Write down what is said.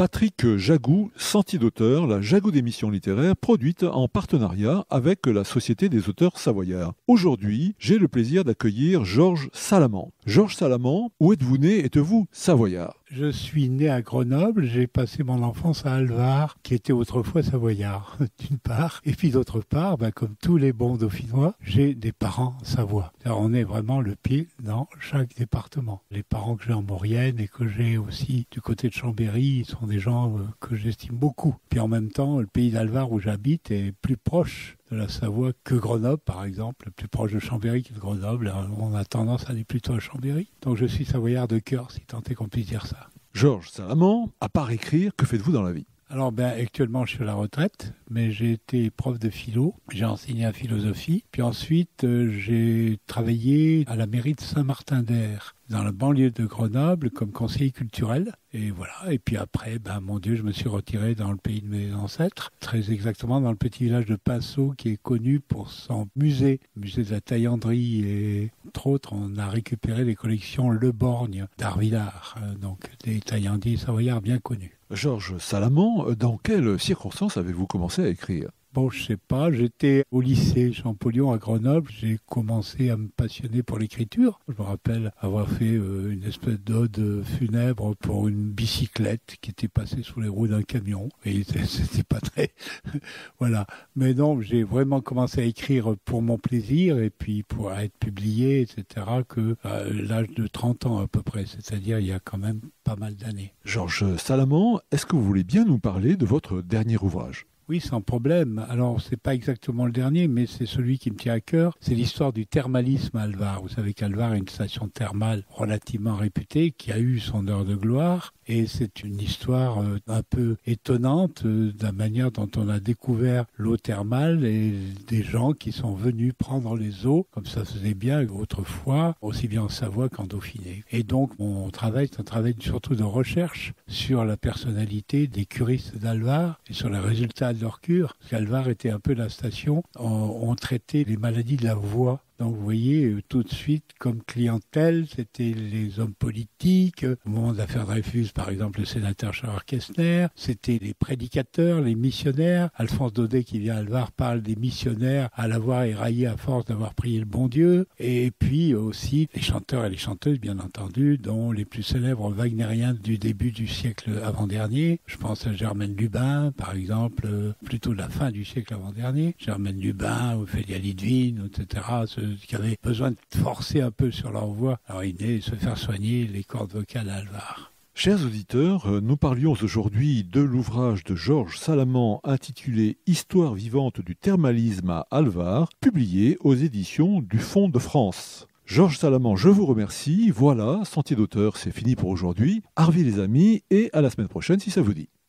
Patrick Jagou, sentier d'auteur, la Jagou d'émissions littéraires produite en partenariat avec la Société des auteurs savoyards. Aujourd'hui, j'ai le plaisir d'accueillir Georges Salamand. Georges Salamand, où êtes-vous né? Êtes-vous savoyard? Je suis né à Grenoble, j'ai passé mon enfance à Alvar, qui était autrefois savoyard, d'une part. Et puis d'autre part, comme tous les bons dauphinois, j'ai des parents savoie. Alors, on est vraiment le pied dans chaque département. Les parents que j'ai en Maurienne et que j'ai aussi du côté de Chambéry, ils sont des gens que j'estime beaucoup. Puis en même temps, le pays d'Alvar où j'habite est plus proche de la Savoie que Grenoble, par exemple, plus proche de Chambéry que de Grenoble. On a tendance à aller plutôt à Chambéry. Donc je suis savoyard de cœur, si tant est qu'on puisse dire ça. Georges Salamand, à part écrire, que faites-vous dans la vie? Alors, actuellement, je suis à la retraite, mais j'ai été prof de philo. J'ai enseigné la philosophie. Puis ensuite, j'ai travaillé à la mairie de Saint-Martin-d'Air, dans la banlieue de Grenoble, comme conseiller culturel. Et voilà. Et puis après, mon Dieu, je me suis retiré dans le pays de mes ancêtres. Très exactement dans le petit village de Pinceau, qui est connu pour son musée de la taillanderie. Et entre autres, on a récupéré les collections Le Borgne d'Arvillard. Donc, des taillandiers savoyards bien connus. Georges Salamand, dans quelles circonstances avez-vous commencé à écrire? Bon, je sais pas, j'étais au lycée Champollion à Grenoble, j'ai commencé à me passionner pour l'écriture. Je me rappelle avoir fait une espèce d'ode funèbre pour une bicyclette qui était passée sous les roues d'un camion. Et c'était pas très... voilà. Mais non, j'ai vraiment commencé à écrire pour mon plaisir et puis pour être publié, etc., que à l'âge de 30 ans à peu près, c'est-à-dire il y a quand même pas mal d'années. Georges Salamand, est-ce que vous voulez bien nous parler de votre dernier ouvrage? Oui, sans problème. Alors, c'est pas exactement le dernier, mais c'est celui qui me tient à cœur. C'est l'histoire du thermalisme à Alvar. Vous savez qu'Alvar est une station thermale relativement réputée, qui a eu son heure de gloire. Et c'est une histoire un peu étonnante de la manière dont on a découvert l'eau thermale et des gens qui sont venus prendre les eaux, comme ça se faisait bien autrefois, aussi bien en Savoie qu'en Dauphiné. Et donc, mon travail, c'est un travail surtout de recherche sur la personnalité des curistes d'Alvar et sur les résultats de leur cure. Parce qu'Alvar était un peu la station, on traitait les maladies de la voix. Donc vous voyez, tout de suite, comme clientèle, c'était les hommes politiques. Au moment de l'affaire Dreyfus, par exemple, le sénateur Charles Kestner. C'était les prédicateurs, les missionnaires. Alphonse Daudet, qui vient à Alvar, parle des missionnaires à l'avoir éraillé à force d'avoir prié le bon Dieu. Et puis aussi les chanteurs et les chanteuses, bien entendu, dont les plus célèbres wagnériens du début du siècle avant-dernier. Je pense à Germaine Lubin, par exemple, plutôt de la fin du siècle avant-dernier. Germaine Lubin, Ophélia Lidwin, etc., qui avaient besoin de forcer un peu sur leur voix. Alors ils venaient se faire soigner les cordes vocales à Alvar. Chers auditeurs, nous parlions aujourd'hui de l'ouvrage de Georges Salamand intitulé « Histoire vivante du thermalisme à Alvar », publié aux éditions du Fonds de France. Georges Salamand, je vous remercie. Voilà, Sentier d'auteur, c'est fini pour aujourd'hui. Harvey les amis, et à la semaine prochaine si ça vous dit.